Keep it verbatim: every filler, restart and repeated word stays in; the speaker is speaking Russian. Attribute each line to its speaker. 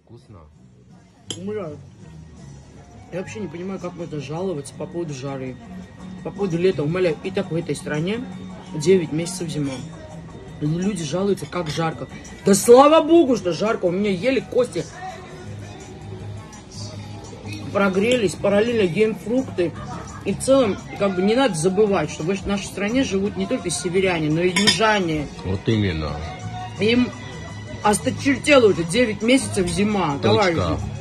Speaker 1: Вкусно.
Speaker 2: Умираю. Я вообще не понимаю, как можно жаловаться по поводу жары, по поводу лета. Умоляю, и так в этой стране девять месяцев зима. Люди жалуются, как жарко. Да слава богу, что жарко. У меня еле кости прогрелись, параллельно ем фрукты. И в целом, как бы не надо забывать, что в нашей стране живут не только северяне, но и южане.
Speaker 1: Вот именно.
Speaker 2: Им осточертело уже девять месяцев зима.
Speaker 1: Точка.
Speaker 2: Товарищи.